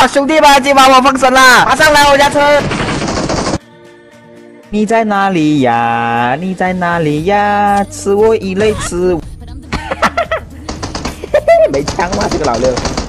兄弟们，今晚我封神了，马上来我家吃。你在哪里呀？你在哪里呀？吃我一类吃。没枪吗？这个老六。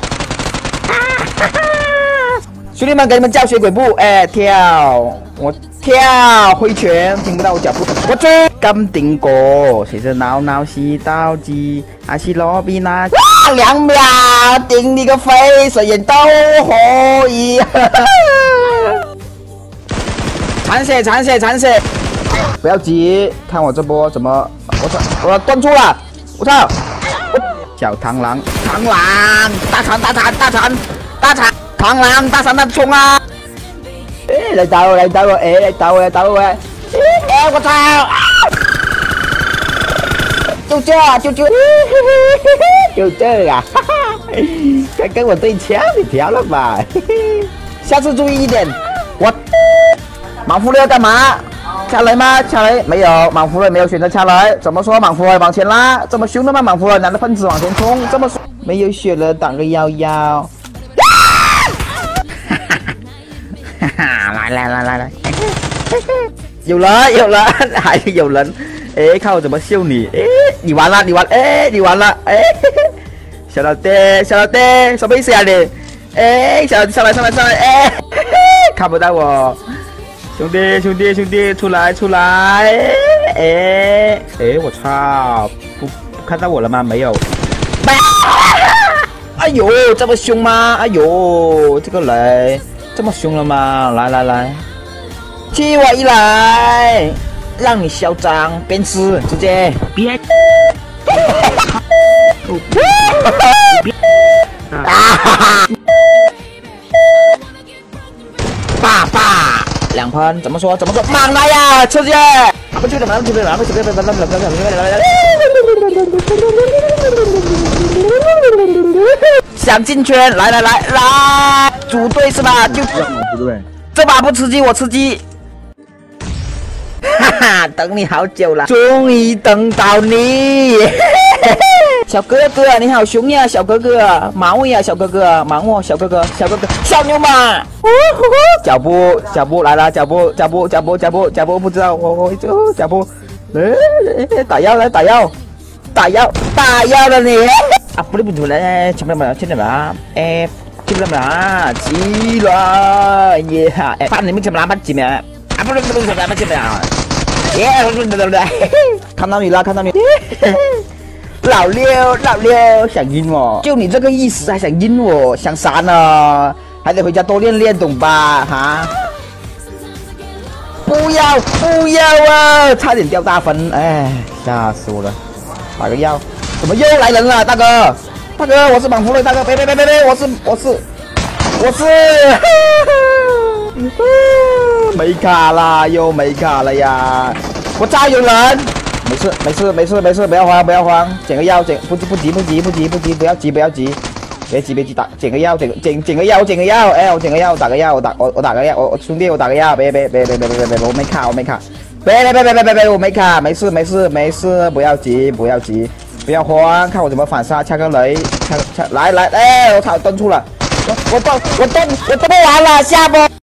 兄弟们，给你们教学鬼步，哎，跳，我跳，挥拳，听不到我脚步，我追，金顶果，谁是闹闹西刀鸡，还是罗比那？2秒，顶你个肺，谁人都可以。残血，残血，残血！不要急，看我这波怎么，我断住了，我操！小螳螂，螳螂，大铲，大铲，大铲，大铲。螳螂大闪大冲啊！哎，来打我，来打我，哎，来打我，来打我！哎，我操！就这，就这，就这啊！敢跟我对枪，你调了吧？下次注意一点。我莽夫人干嘛？掐雷吗？掐雷没有，莽夫人没有选择掐雷。怎么说？莽夫人往前拉，这么凶的吗？莽夫人男的分子往前冲，这么说没有血了，挡个111。来，有人有人，还有人，哎，看我怎么秀你，哎，你完了，你完，哎，你完了，哎，小老弟，小老弟，什么意思啊你？哎，小上来，哎，看不到我，兄弟，出来，哎，我操，不看到我了吗？没有，哎呦，这么凶吗？哎呦，这个雷。这么凶了吗？来，替我一来，让你嚣张鞭尸，直接别。爸，2喷，怎么说？猛来呀，吃鸡！想进圈，来，组队是吧？就这把不吃鸡，我吃鸡。哈哈，等你好久了，终于等到你。小哥哥，你好凶呀，小哥哥，忙呀，小哥哥，忙我，小哥哥，小牛马。脚步来了，脚步，不知道我就脚步，打药了你。啊，不对，前面嘛，哎，前面嘛，急了，耶哈，哎，把你们前面拿把前面，啊，不对，前面啊，耶，对，看到你，老六想阴我，就你这个意思还想阴我，想杀呢，还得回家多练，懂吧？哈，不要啊，差点掉大分，哎，吓死我了，打个药。怎么又来人了，大哥，我是莽夫人，大哥，别，我是，没卡了，又没卡了呀，我家有人，没事，不要慌，捡个药，不急，不要急，别急，捡个药，哎，我捡个药，我打个药，我打个药，我兄弟，我打个药，别，我没卡，别，我没卡，没事，不要急。不要慌，看我怎么反杀，掐个雷，掐，来，哎，我操，蹲住了，我蹲不完了，下波。